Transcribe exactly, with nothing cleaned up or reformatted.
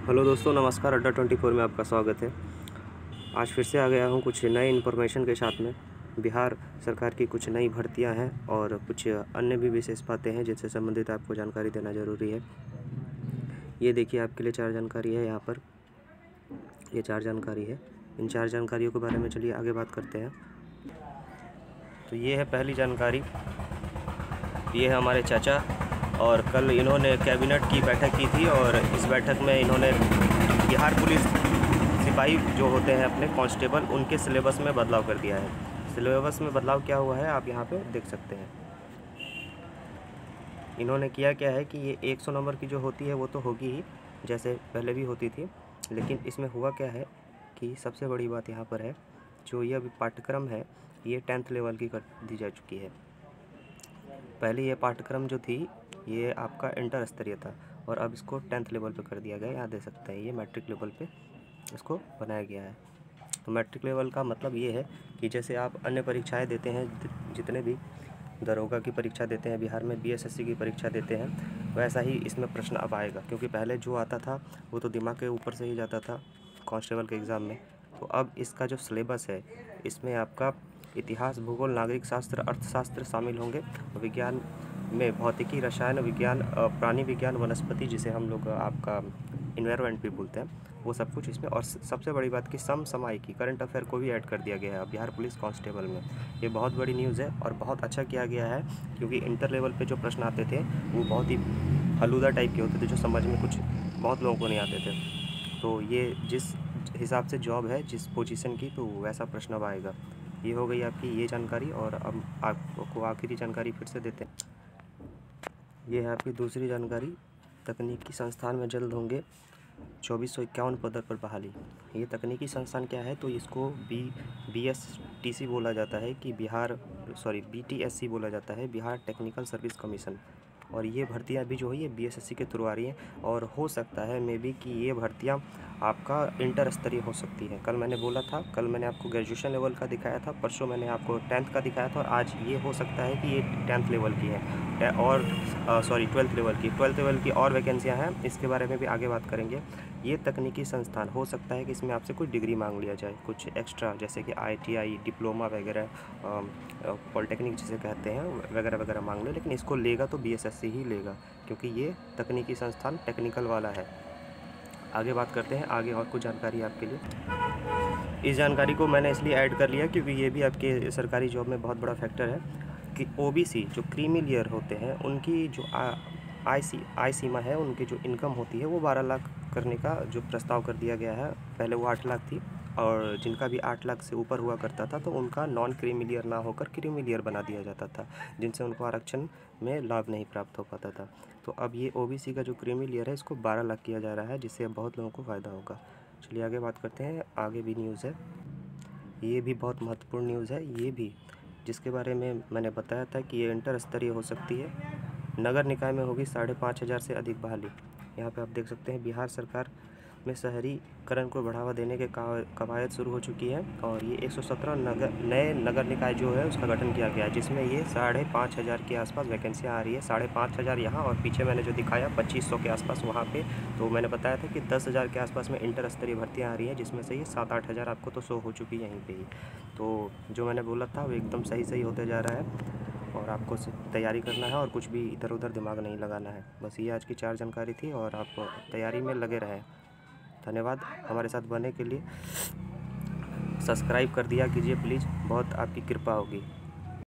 Hello दोस्तों, नमस्कार। अड्डा ट्वेंटी फोर में आपका स्वागत है। आज फिर से आ गया हूँ कुछ नए इन्फॉर्मेशन के साथ में। बिहार सरकार की कुछ नई भर्तियां हैं और कुछ अन्य भी विशेष बातें हैं जिनसे संबंधित आपको जानकारी देना ज़रूरी है। ये देखिए, आपके लिए चार जानकारी है यहाँ पर। ये चार जानकारी है। इन चार जानकारियों के बारे में चलिए आगे बात करते हैं। तो ये है पहली जानकारी। ये है हमारे चाचा, और कल इन्होंने कैबिनेट की बैठक की थी और इस बैठक में इन्होंने बिहार पुलिस सिपाही जो होते हैं अपने कांस्टेबल, उनके सिलेबस में बदलाव कर दिया है। सिलेबस में बदलाव क्या हुआ है आप यहाँ पे देख सकते हैं। इन्होंने किया क्या है कि ये सौ नंबर की जो होती है वो तो होगी ही, जैसे पहले भी होती थी, लेकिन इसमें हुआ क्या है कि सबसे बड़ी बात यहाँ पर है, जो ये अभी पाठ्यक्रम है ये टेंथ लेवल की कर दी जा चुकी है। पहले ये पाठ्यक्रम जो थी ये आपका इंटर स्तरीय था और अब इसको टेंथ लेवल पे कर दिया गया है। यहाँ दे सकते हैं, ये मैट्रिक लेवल पे इसको बनाया गया है। तो मैट्रिक लेवल का मतलब ये है कि जैसे आप अन्य परीक्षाएं देते हैं, जितने भी दरोगा की परीक्षा देते हैं बिहार में, बीएसएससी की परीक्षा देते हैं, वैसा ही इसमें प्रश्न अब आएगा। क्योंकि पहले जो आता था वो तो दिमाग के ऊपर से ही जाता था कांस्टेबल के एग्ज़ाम में। तो अब इसका जो सिलेबस है इसमें आपका इतिहास, भूगोल, नागरिक शास्त्र, अर्थशास्त्र शामिल होंगे। विज्ञान में भौतिकी, रसायन विज्ञान, प्राणी विज्ञान, वनस्पति, जिसे हम लोग आपका इन्वायरमेंट भी बोलते हैं, वो सब कुछ इसमें। और सबसे बड़ी बात कि समसामयिकी, करंट अफेयर को भी ऐड कर दिया गया है बिहार पुलिस कांस्टेबल में। ये बहुत बड़ी न्यूज़ है और बहुत अच्छा किया गया है, क्योंकि इंटर लेवल पे जो प्रश्न आते थे वो बहुत ही हलूदा टाइप के होते थे, जो समझ में कुछ बहुत लोगों को नहीं आते थे। तो ये जिस हिसाब से जॉब है, जिस पोजीशन की, तो वैसा प्रश्न अब आएगा। ये हो गई आपकी ये जानकारी। और अब आपको आखिरी जानकारी फिर से देते हैं। ये है आपकी दूसरी जानकारी। तकनीकी संस्थान में जल्द होंगे चौबीस सौ इक्यावन पदों पर बहाली। ये तकनीकी संस्थान क्या है, तो इसको B B S T C बोला जाता है, कि Bihar sorry B T S C बोला जाता है, बिहार टेक्निकल सर्विस कमीशन। और ये भर्तियां भी जो है ये बीएसएससी के थ्रू आ रही हैं और हो सकता है मे बी कि ये भर्तियां आपका इंटर स्तरीय हो सकती है। कल मैंने बोला था, कल मैंने आपको ग्रेजुएशन लेवल का दिखाया था, परसों मैंने आपको टेंथ का दिखाया था, और आज ये हो सकता है कि ये टेंथ लेवल की है और सॉरी ट्वेल्थ लेवल की ट्वेल्थ लेवल की और वैकेंसियाँ हैं। इसके बारे में भी आगे बात करेंगे। ये तकनीकी संस्थान हो सकता है कि इसमें आपसे कोई डिग्री मांग लिया जाए, कुछ एक्स्ट्रा, जैसे कि आईटीआई, डिप्लोमा वगैरह, पॉलिटेक्निक जिसे कहते हैं, वगैरह वगैरह मांग ले। लेकिन इसको लेगा तो बीएसएससी ही लेगा, क्योंकि ये तकनीकी संस्थान टेक्निकल वाला है। आगे बात करते हैं, आगे और कुछ जानकारी आपके लिए। इस जानकारी को मैंने इसलिए ऐड कर लिया क्योंकि ये भी आपके सरकारी जॉब में बहुत बड़ा फैक्टर है कि ओबीसी जो क्रीमी लेयर होते हैं उनकी जो आ, आय सी आय सीमा है, उनकी जो इनकम होती है वो बारह लाख करने का जो प्रस्ताव कर दिया गया है। पहले वो आठ लाख थी, और जिनका भी आठ लाख से ऊपर हुआ करता था तो उनका नॉन क्रीमी लेयर ना होकर क्रीमी लेयर बना दिया जाता था, जिनसे उनको आरक्षण में लाभ नहीं प्राप्त हो पाता था। तो अब ये ओबीसी का जो क्रीमी लेयर है इसको बारह लाख किया जा रहा है, जिससे अब बहुत लोगों को फ़ायदा होगा। चलिए आगे बात करते हैं। आगे भी न्यूज़ है, ये भी बहुत महत्वपूर्ण न्यूज़ है, ये भी जिसके बारे में मैंने बताया था कि ये इंटर स्तरीय हो सकती है। नगर निकाय में होगी साढ़े पाँच हज़ार से अधिक बहाली। यहाँ पे आप देख सकते हैं बिहार सरकार में शहरीकरण को बढ़ावा देने के कवायद शुरू हो चुकी है, और ये एक सौ सत्रह नगर नए नगर निकाय जो है उसका गठन किया गया है, जिसमें ये साढ़े पाँच हज़ार के आसपास वैकेंसियाँ आ रही है। साढ़े पाँच हज़ार यहाँ, और पीछे मैंने जो दिखाया पच्चीस सौ के आसपास वहाँ पे, तो मैंने बताया था कि दस हज़ार के आसपास में इंटर स्तरीय भर्तियाँ आ रही है, जिसमें से ये सात आठ हज़ार आपको तो शो हो चुकी है यहीं पर ही। तो जो मैंने बोला था वो एकदम सही सही होते जा रहा है, और आपको तैयारी करना है और कुछ भी इधर उधर दिमाग नहीं लगाना है। बस ये आज की चार जानकारी थी, और आप तैयारी में लगे रहें। धन्यवाद हमारे साथ बने के लिए। सब्सक्राइब कर दिया कीजिए प्लीज़, बहुत आपकी कृपा होगी।